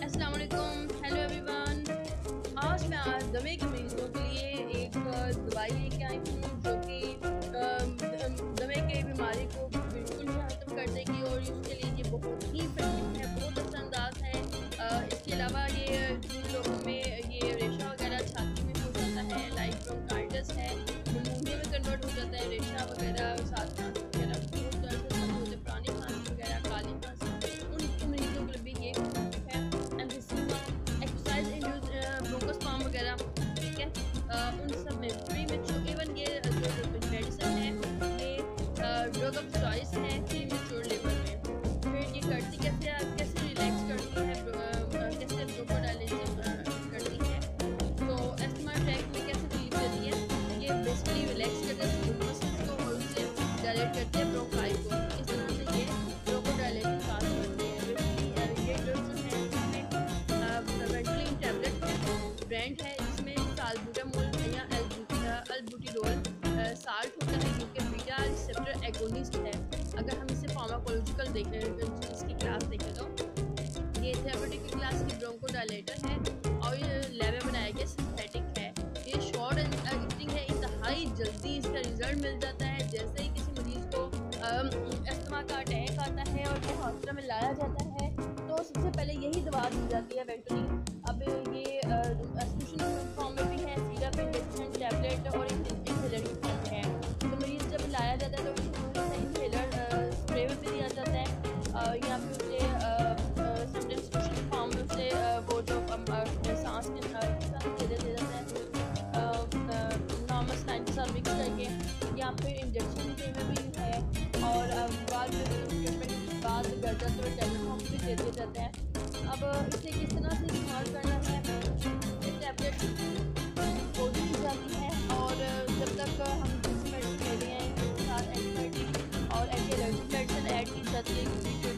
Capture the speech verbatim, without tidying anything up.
अस्सलाम वालेकुम, hello everyone. आज मैं आज दमे के मरीजों के लिए एक दवाई लेके आई हूँ जो कि दमे के बीमारी को बिल्कुल ही खत्म कर देगी और उसके लिए ये बहुत ही इफेक्टिव है, बहुत असरअंदाज है। इसके अलावा ये जिन लोगों में ये रेशा वगैरह छाती में हो जाता है, लाइक ब्रोंकाइटिस है, न्यूमोनिया में कन्वर्ट हो जाता है रेशा वगैरह, साथ खांसी वगैरह, बहुत दर्द से सब होते पुरानी खांसी वगैरह, काली खांसी, उन मरीजों के लिए भी ये ब्रोंकोस्पाम वगैरह, ठीक है। उन सब में फ्री मेच्योर, इवन ये जो मेडिसिन है ये ड्रग ऑफ चॉइस है फ्री मेच्योर लेवल में। फिर ये करती कैसे कैसे रिलैक्स करती है, कैसे ब्रोंकोडायलिसिस करती है, तो एस्थमा अटैक में कैसे रिलीफ देती है। ये बेसिकली रिलैक्स करते हैं मसल्स को और उससे डायलेट करते हैं ब्रोंकाई को। इस तरह से ये ब्रोंकोडायलेटिंग काम करते हैं। बेसिकली ये ड्रग जो है इसमें वेंटोलिन टैबलेट ब्रांड है, जिसमें सालबुटामोल या अल्बुटिरोल साल्ट होता है जो कि बीटा रिसेप्टर एगोनिस्ट है। अगर हम इसे फार्माकोलॉजिकल देखें, इसकी क्लास देखें तो ये थेरेप्यूटिक क्लास की ब्रोंकोडायलेटर है और ये लैब में बनाया गया सिंथेटिक है। ये शॉर्ट एक्टिंग है, इंतहाई जल्दी इसका रिजल्ट मिल जाता है। जैसे ही किसी मरीज़ को अस्थमा का अटैक आता है और वो हॉस्पिटल में लाया जाता है तो सबसे पहले यही दवा दी जाती है, वेंटोलिन। अब ये सॉल्यूशन फॉर्म में भी है, सिरप, इंजेक्शन, टैबलेट और इनहेलर की फॉर्म में है। तो मरीज़ जब लाया जाता है तो इनहेलर स्प्रे में भी दिया जाता है या फिर उसे समटाइम्स सॉल्यूशन फॉर्म में उसे वो जो सांस के साथ दे दिया जाता है नॉर्मल सलाइन के साथ मिक्स करके, या फिर इंजेक्शन में भी है और बाद में ट्रीटमेंट के बाद घर जाते हुए टैबलेट फॉर्म भी दे दिए जाते हैं। अब इसे किस तरह से इस्तेमाल करना है, ये टैबलेट कोड की जाती है और जब तक हम जिस मेडिसिन ले रहे हैं उसके साथ एंटीबायोटिक और एंटी एलर्जिक मेडिसिन ऐड की जाती है।